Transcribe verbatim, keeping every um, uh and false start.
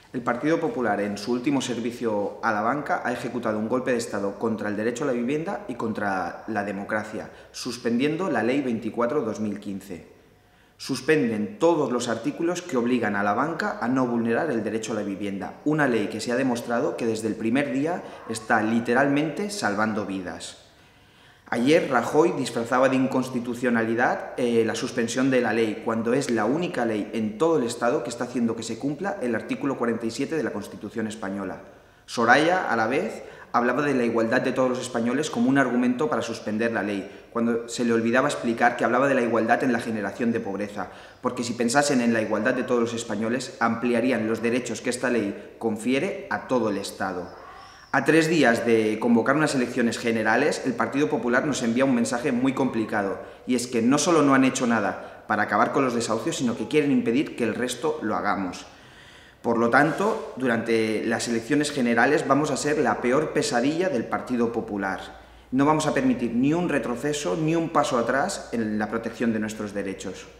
El Partido Popular, en su último servicio a la banca, ha ejecutado un golpe de Estado contra el derecho a la vivienda y contra la democracia, suspendiendo la Ley veinticuatro barra dos mil quince. Suspenden todos los artículos que obligan a la banca a no vulnerar el derecho a la vivienda, una ley que se ha demostrado que desde el primer día está literalmente salvando vidas. Ayer Rajoy disfrazaba de inconstitucionalidad eh, la suspensión de la ley, cuando es la única ley en todo el Estado que está haciendo que se cumpla el artículo cuarenta y siete de la Constitución española. Soraya, a la vez, hablaba de la igualdad de todos los españoles como un argumento para suspender la ley, cuando se le olvidaba explicar que hablaba de la igualdad en la generación de pobreza, porque si pensasen en la igualdad de todos los españoles, ampliarían los derechos que esta ley confiere a todo el Estado. A tres días de convocar unas elecciones generales, el Partido Popular nos envía un mensaje muy complicado, y es que no solo no han hecho nada para acabar con los desahucios, sino que quieren impedir que el resto lo hagamos. Por lo tanto, durante las elecciones generales vamos a ser la peor pesadilla del Partido Popular. No vamos a permitir ni un retroceso ni un paso atrás en la protección de nuestros derechos.